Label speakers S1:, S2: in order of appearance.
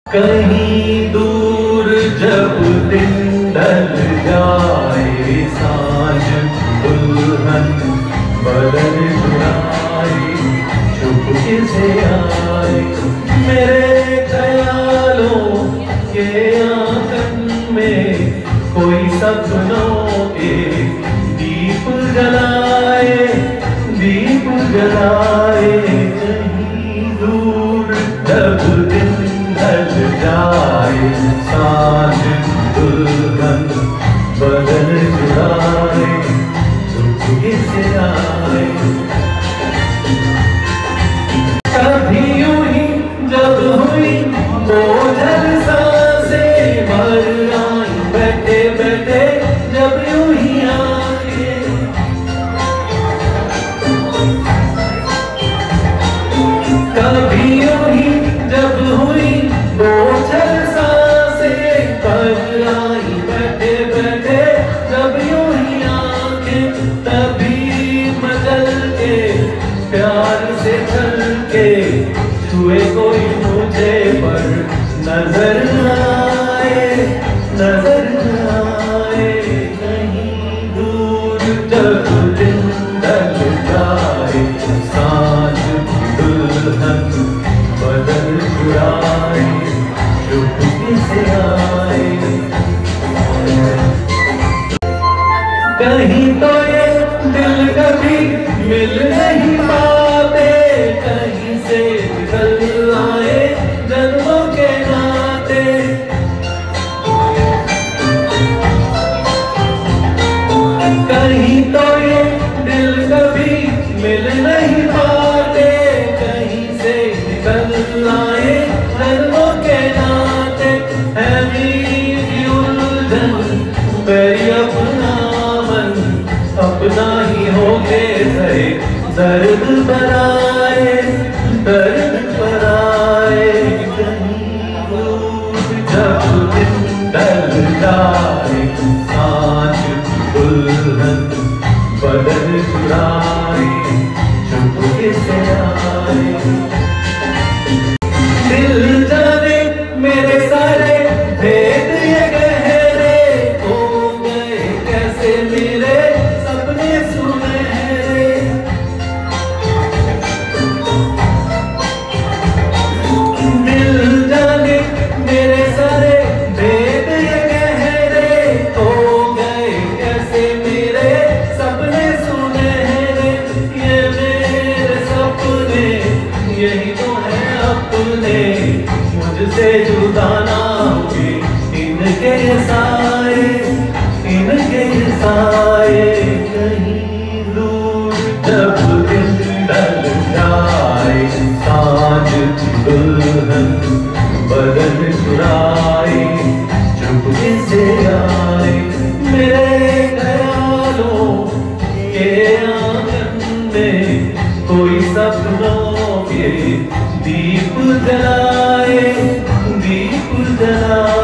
S1: कहीं दूर जब दिन ढल जाए, सांझ दुल्हन बदन चुराए, चुपके से आए मेरे ख्यालों के आंगन में, कोई सपनों के दीप जलाए, दीप जलाए। कहीं दूर जब दिन ढल जाए, सांझ दुल्हन बदन चुराए, चुपके से आए। कभी यूं ही जब हुई बोझल सांसें भर आई, बैठे बैठे जब यूं ही आए। कभी यूं ही जब हुई बोझल सांसें भर आई, बैठे बैठे जब यूं ही आके, तभी मचल के प्यार से चल के छुए कोई मुझे पर नजर आए, नजर आए। कहीं दूर जब दिन ढल जाए, सांझ दुल्हन बदन चुराए, चुपके से आए। कहीं तो ये दिल कभी मिल नहीं पाते, कहीं से निकल आए जन्मों के नाते। कहीं तो ये दिल कभी मिल नहीं पाते, कहीं से निकल आए जन्मों के नाते। है मेरी उलझन मेरी अपना मन, अपना ही हो गए दर्द बनाए, दर्द बनाए। कहीं दूर जब दिन ढल जाए, सांझ दुल्हन बदन चुराए, चुपके से आए। दिल जाने मेरे सारे भेद ये गहरे हो गए, कैसे मेरे सपने सुनहरे। दिल जाने मेरे सारे भेद ये गहरे हो गए, कैसे मेरे सपने सुनहरे। ये मेरे सपने यही तो है अपने, मुझसे जुदा ना हुए इनके साए, इनके साए। कहीं दूर जब दिन ढल जाए, सांझ दुल्हन बदन चुराए, चुपके से आए मेरे ख्यालों के आंगन में, कोई सपनों के दीप जलाए, दीप जलाए।